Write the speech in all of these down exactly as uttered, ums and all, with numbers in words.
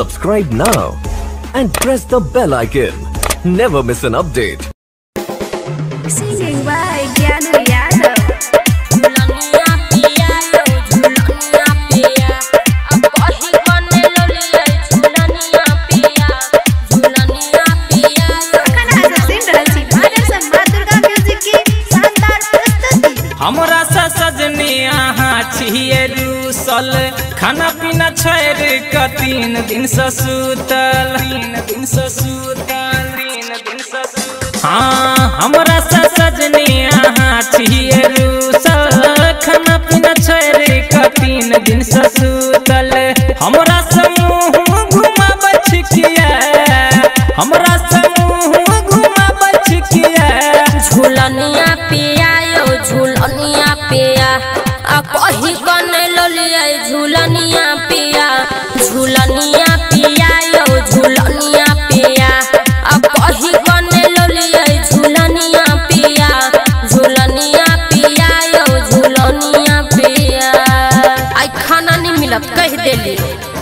Subscribe now and press the bell icon. Never miss an update. Singing by Gyanu Yadav. हमरा सा सजनी यहाँ छिए रूसल, खाना पीना छोड़ के तीन दिन से सुतल, तीन दिन से सुतल, तीन दिन से सुतल। हाँ हमरा सा सजनी यहाँ छिए रूसल, खाना पीना छोड़ के तीन दिन से सुतल। हमरा समूह घुमा बचकिया, हमरा समूह घुमा बचकिया, झूलनिया पिया झूलनिया पिया आ कही कने लोलिया झूलनिया पिया, झूलनिया पिया यो झूलनिया पिया आ कही कने लोलिया झूलनिया पिया, झूलनिया पिया यो झूलनिया पिया। आई खाना नहीं मिलत कह देली,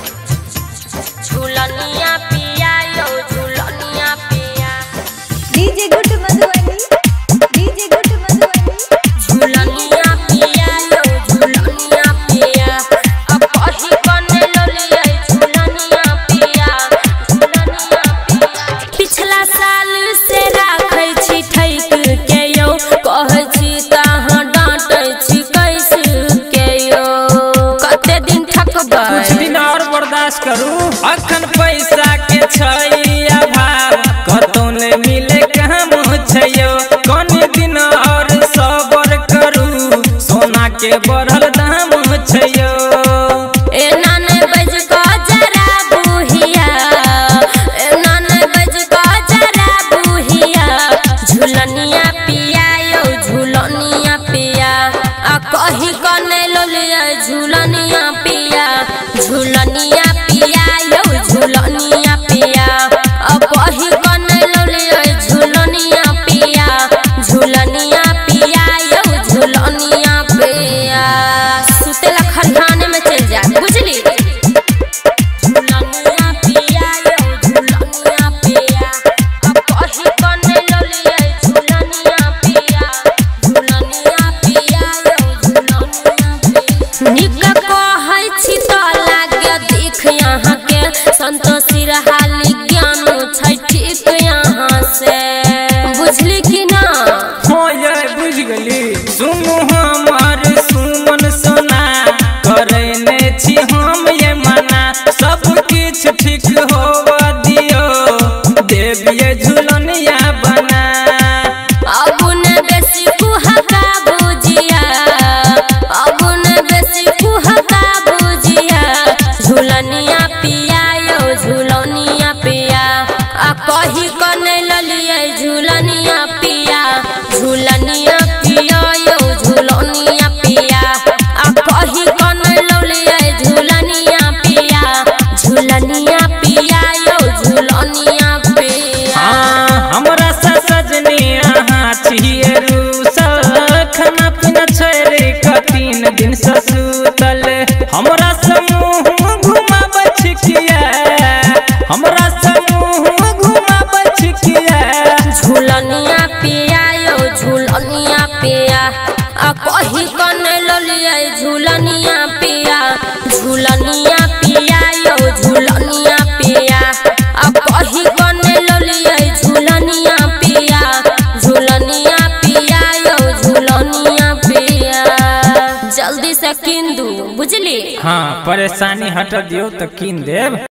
झूलनिया पिया यो झूलनिया पिया। DJ good Madhubani, DJ good Madhubani. झूलनिया पिया यो झूलनिया पिया अब कही कने लोलिया झूलनिया पिया, झूलनिया पिया। पिछला साल से राखै छी ठैक के यो, कहै छी कहाँ डांटै छी कैसे के यो, कते दिन ठकबै, कुछ दिन और बर्दाश्त करू। अखन पैसा के छै अभाव, कतौ ने मिले कहाँ मुझयो, कौन दिन और सबर करू, सोना के बढ़ल दाम छयो। एना ने बज को जरा बुहिया, एना ने बज को जरा बुहिया, झूलनिया पिया यो झूलनिया पिया आ कही कने लोलिया झूलनिया पिया, झूलनिया पिया यो झूलनिया पिया आ कही कने लोलिया झूलनिया पिया, झूलनिया पिया यो झूलनिया पिया। सुतेला खरिहाने में चल जा बुझली, झूलनिया पिया यो झूलनिया पिया अब कही कने लोलिया झूलनिया पिया, झूलनिया पिया यो झूलनिया पिया। निक कहै छी तो लागे देख यहाँ के, संतोषी रहाली ज्ञान छै ठीक यहाँ से, बुझली कि ना? हाँ ये बुझ गली। सुनु हमार सुमन सोना, करने छी हम ये मना, सब किछ ठीक होवा दियो, देविये झूलनिया बना। अब न बेसी कुहका बुझिया, अब न बेसी कुहका बुझिया, झूलनिया पिया यो झूलनिया पिया आ कही कने ललिया झूलनिया पिया, झूलनिया पिया यो झूलनिया पिया आ कही कने ललिया झूलनिया पिया, झूलनिया पिया यो झूलनिया पिया। हाँ हमरा सा सजनी यहाँ छिए रूसल, खाना पीना छोड़ के तीन दिन से सुतल। हमरा समूह घुमा बचकिया, हमरा समूह घुमा बचकिया, झूलनिया पिया यो झूलनिया पिया आ कही कने लोलिया झूलनिया पिया, झूलनिया पिया यो झूलनिया पिया आ कही कने लोलिया झूलनिया पिया, झूलनिया पिया यो झूलनिया पिया। जल्दी से कीन दू बुझली। हाँ परेशानी हट दियो तो कीन देव।